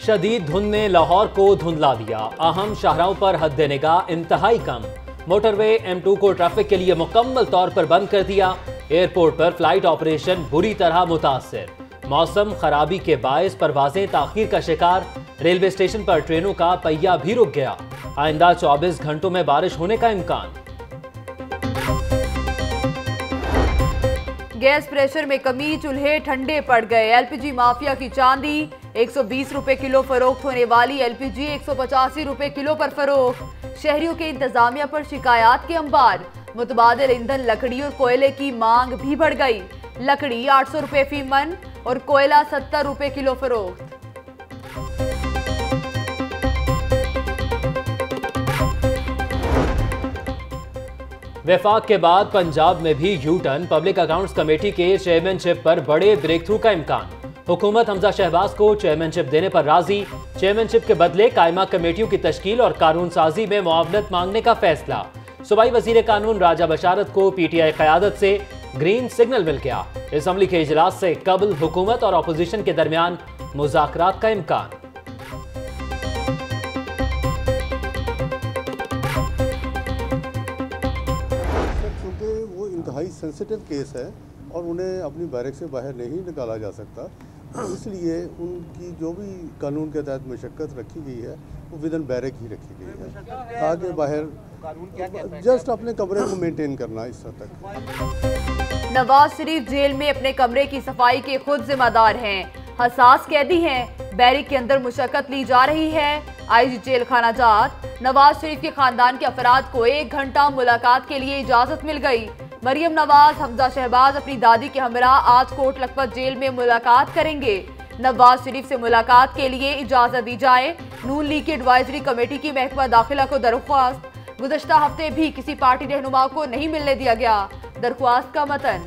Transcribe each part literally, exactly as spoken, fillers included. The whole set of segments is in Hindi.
शदीद धुंध ने लाहौर को धुंधला दिया। अहम शाहराहों पर हद निगाह इंतहाई कम। मोटरवे एम टू को ट्रैफिक के लिए मुकम्मल तौर पर बंद कर दिया। एयरपोर्ट पर फ्लाइट ऑपरेशन बुरी तरह मुतासिर। मौसम खराबी के बायस परवाजें ताखीर का शिकार। रेलवे स्टेशन पर ट्रेनों का पहिया भी रुक गया। आइंदा चौबीस घंटों में बारिश होने का इम्कान। गैस प्रेशर में कमी, चूल्हे ठंडे पड़ गए। एलपीजी माफिया की चांदी, एक सौ बीस रुपए किलो फरोख्त होने वाली एलपीजी एक सौ पचासी रुपए किलो पर फरोख्त। शहरियों के इंतजामिया पर शिकायत के अंबार। मुतबादिल ईंधन लकड़ी और कोयले की मांग भी बढ़ गई। लकड़ी आठ सौ रुपए फी मन और कोयला सत्तर रुपए किलो फरोख्त। वफाक के बाद पंजाब में भी U turn. Public accounts committee के चेयरमैनशिप पर बड़े ब्रेक थ्रू का इम्कान। हुकूमत हमजा शहबाज को चेयरमैनशिप देने पर राजी। चेयरमैनशिप के बदले कायमा कमेटियों की तश्कील और कानून साजी में मुआवनत मांगने का फैसला। सूबाई वजीर कानून राजा बशारत को पीटीआई क़यादत से ग्रीन सिग्नल मिल गया। असम्बली के इजलास से कबल हुकूमत और अपोजिशन के दरमियान मुज़ाकरात का इम्कान। इंतहाई सेंसिटिव केस है और उन्हें अपनी बैरक से बाहर नहीं निकाला जा सकता, इसलिए उनकी जो भी कानून के तहत मशक्क़त रखी गई है वो विदन बैरक ही रखी गई है, ताकि बाहर जस्ट अपने कमरे को मेंटेन करना इस हद तक। नवाज शरीफ जेल में अपने कमरे की सफाई के खुद जिम्मेदार हैं। हसास कैदी हैं। बैरिक के अंदर मुशक्कत ली जा रही है। आईजी जेल खाना जात। नवाज शरीफ के खानदान के अफराद को एक घंटा मुलाकात के लिए इजाजत मिल गई। मरियम नवाज, हमजा शहबाज अपनी दादी के हमरा आज कोट लखपत जेल में मुलाकात करेंगे। नवाज शरीफ से मुलाकात के लिए इजाजत दी जाए। नून लीग की एडवाइजरी कमेटी की महकमा दाखिला को दरख्वास्त। गुज़श्ता हफ्ते भी किसी पार्टी रहनुमा को नहीं मिलने दिया गया। दरख्वास्त का मतन।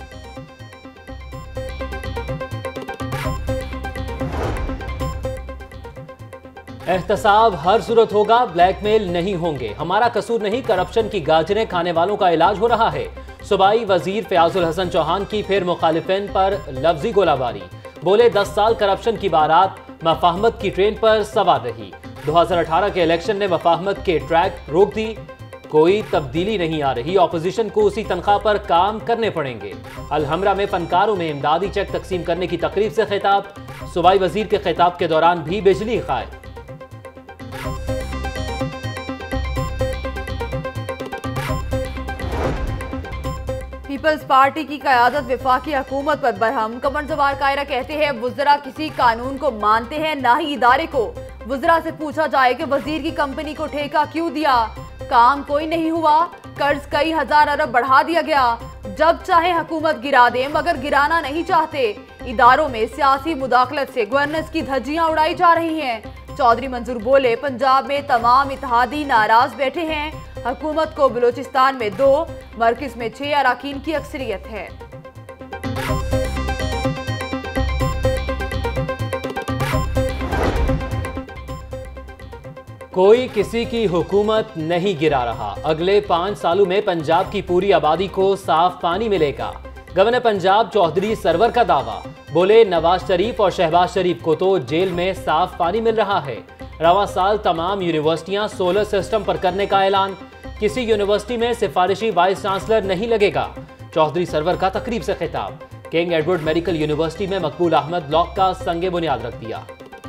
एहतसाब हर सूरत होगा, ब्लैकमेल नहीं होंगे। हमारा कसूर नहीं, करप्शन की गाजरें खाने वालों का इलाज हो रहा है। सूबाई वजीर फयाजुल हसन चौहान की फिर मुखालिफिन पर लफ्जी गोलाबारी। बोले दस साल करप्शन की बारात मफाहमत की ट्रेन पर सवार रही। दो हजार अठारह के इलेक्शन ने मफाहमत के ट्रैक रोक दी। कोई तब्दीली नहीं आ रही। ऑपोजिशन को उसी तनख्वाह पर काम करने पड़ेंगे। अलहमरा में फनकारों में इमदादी चेक तकसीम करने की तकरीब से खिताब। सूबाई वजीर के खिताब के दौरान भी बिजली गायब। पीपल्स पार्टी की क़यादत वफाकी हुकूमत पर बरहम। करण जोहार कायरा कहते हैं वज़रा किसी कानून को मानते हैं ना ही इदारे को। वज़रा से पूछा जाए कि वजीर की कंपनी को ठेका क्यों दिया। काम कोई नहीं हुआ। कर्ज कई हजार अरब बढ़ा दिया गया। जब चाहे हुकूमत गिरा दे, मगर गिराना नहीं चाहते। इदारों में सियासी मुदाखलत से गवर्नेंस की धज्जियां उड़ाई जा रही हैं। चौधरी मंजूर बोले पंजाब में तमाम इत्तेहादी नाराज बैठे हैं। हुकूमत को बलूचिस्तान में दो, मरकज में छह अराकीन की अक्सरियत है। कोई किसी की हुकूमत नहीं गिरा रहा। अगले पांच सालों में पंजाब की पूरी आबादी को साफ पानी मिलेगा। गवर्नर पंजाब चौधरी सरवर का दावा। बोले नवाज शरीफ और शहबाज शरीफ को तो जेल में साफ पानी मिल रहा है। रवा साल तमाम यूनिवर्सिटियां सोलर सिस्टम पर करने का ऐलान। किसी यूनिवर्सिटी में सिफारिशी वाइस चांसलर नहीं लगेगा। चौधरी सरवर का तकरीब से खिताब। किंग एडवर्ड मेडिकल यूनिवर्सिटी में मकबूल अहमद ब्लॉक का संगे बुनियाद रख दिया।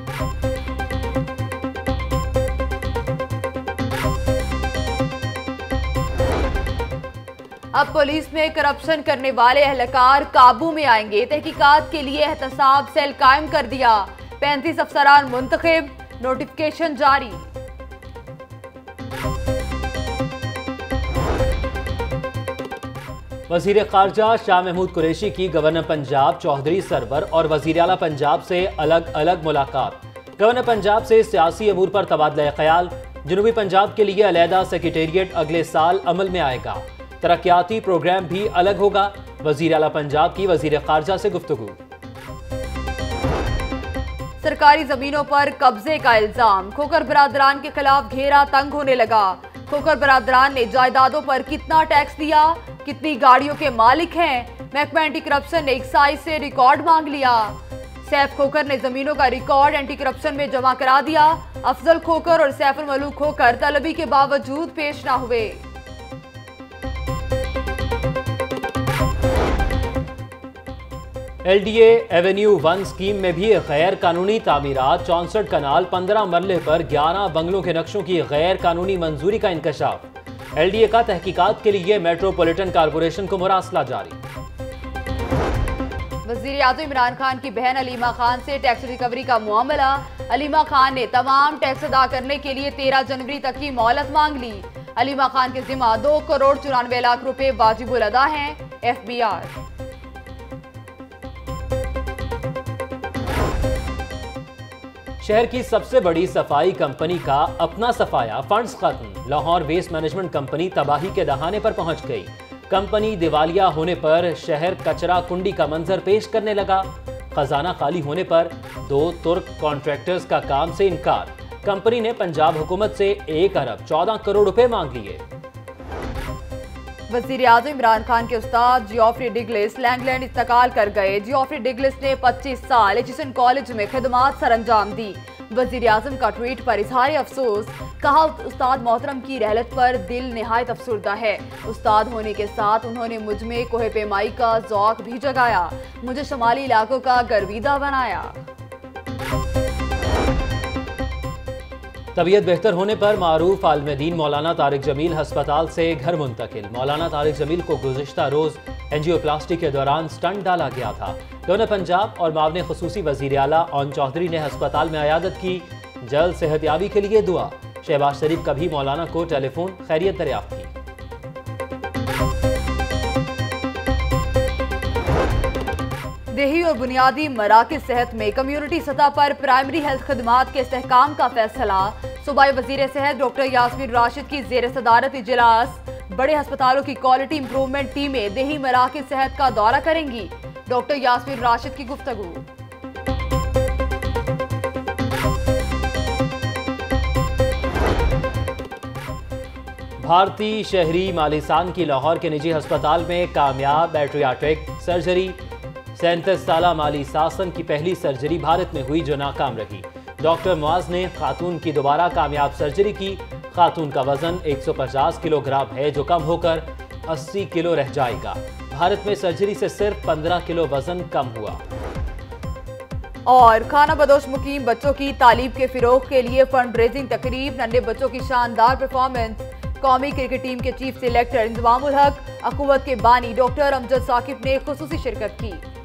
अब पुलिस में करप्शन करने वाले एहलकार काबू में आएंगे। तहकीकात के लिए एहतसाब सेल कायम कर दिया। पैंतीस अफसरान मुंतखब। नोटिफिकेशन जारी। वजीर खारजा शाह महमूद कुरैशी की गवर्नर पंजाब चौधरी सरवर और वजीर आला पंजाब से अलग अलग मुलाकात। गवर्नर पंजाब से सियासी अमूर पर तबादला ख्याल। जनूबी पंजाब के लिए अलहदा सेक्रेटेरिएट अगले साल अमल में आएगा। तरक्याती प्रोग्राम भी अलग होगा। वजीर आला पंजाब की वजीर खारजा से गुफ्तगू। सरकारी जमीनों पर कब्जे का इल्जाम। खोखर बरादरान के खिलाफ घेरा तंग होने लगा। खोखर बरादरान ने जायदादों पर कितना टैक्स दिया, कितनी गाड़ियों के मालिक हैं। महकमा एंटी करप्शन ने एक्साइज से रिकॉर्ड मांग लिया। सैफ खोखर ने जमीनों का रिकॉर्ड एंटी करप्शन में जमा करा दिया। अफजल खोखर और सैफुल मलूक खोखर तलबी के बावजूद पेश न हुए। एलडीए एवेन्यू वन स्कीम में भी गैर कानूनी तामीरात, चौसठ कनाल, पंद्रह मरले पर ग्यारह बंगलों के नक्शों की गैर कानूनी मंजूरी का इंकशाफ। एलडीए का तहकीकात के लिए मेट्रोपॉलिटन कारपोरेशन को मुरासला जारी। वजीर आज़म इमरान खान की बहन अलीमा खान से टैक्स रिकवरी का मामला। अलीमा खान ने तमाम टैक्स अदा करने के लिए तेरह जनवरी तक की मोहलत मांग ली। अलीमा खान के जिम्मा दो करोड़ चौरानवे लाख रुपए वाजिबुल अदा हैं। F B R. शहर की सबसे बड़ी सफाई कंपनी का अपना सफाया फंड्स खत्म। लाहौर वेस्ट मैनेजमेंट कंपनी तबाही के दहाने पर पहुंच गई। कंपनी दिवालिया होने पर शहर कचरा कुंडी का मंजर पेश करने लगा। खजाना खाली होने पर दो तुर्क कॉन्ट्रैक्टर्स का काम से इनकार। कंपनी ने पंजाब हुकूमत से एक अरब चौदह करोड़ रुपए मांग लिए। वजीर आज़म इमरान खान के उस्ताद जियोफ्री डिगलिस लैंगलैंड इंतकाल कर गए। जियोफ्री डिगलिस ने पच्चीस साल एचिसन कॉलेज में खिदमात सर अंजाम दी। वजीर आज़म का ट्वीट पर इजहार अफसोस, कहा उस्ताद मोहतरम की रहलत पर दिल निहायत अफसुर्दा है। उस्ताद होने के साथ उन्होंने मुझ में कोहे पेमाई का ज़ौक भी जगाया, मुझे शमाली इलाकों का गर्विदा बनाया। तबीयत बेहतर होने पर मारूफ आलमदीन मौलाना तारिक जमील अस्पताल से घर मुंतकिल। मौलाना तारिक जमील को गुज़िश्ता रोज एंजियोप्लास्टी के दौरान स्टंट डाला गया था। दोनों पंजाब और मावने खुसूसी वज़ीर आला ओन चौधरी ने अस्पताल में अयादत की। जल्द सेहतयाबी के लिए दुआ। शहबाज शरीफ का भी मौलाना को टेलीफोन खैरियत दरियाफ्त की। देही और बुनियादी मराकज़ सेहत में कम्युनिटी सतह पर प्राइमरी हेल्थ खदमात के इस्तेहकाम का फैसला। सूबाई वजीर सेहत डॉक्टर यासमीन राशिद की जेर सदारत इजलास। बड़े अस्पतालों की क्वालिटी इंप्रूवमेंट टीमें देही मराकज़ सेहत का दौरा करेंगी। डॉक्टर यासमीन राशिद की गुफ्तगू। भारतीय शहरी मालिसान की लाहौर के निजी अस्पताल में कामयाब बैट्रियाट्रिक सर्जरी। सैंतीस साला माली सासन की पहली सर्जरी भारत में हुई जो नाकाम रही। डॉक्टर मुआज ने खातून की दोबारा कामयाब सर्जरी की। खातून का वजन एक सौ पचास किलोग्राम है जो कम होकर अस्सी किलो रह जाएगा। भारत में सर्जरी से सिर्फ पंद्रह किलो वजन कम हुआ। और खाना बदोश मुकीम बच्चों की तालीम के फिरोग के लिए फंड रेजिंग तकरीब। नन्हे बच्चों की शानदार परफॉर्मेंस। कौमी क्रिकेट टीम के चीफ सिलेक्टर इंजमामुल हक, हुकूमत के बानी डॉक्टर अमजद साकिब ने खुसूसी शिरकत की।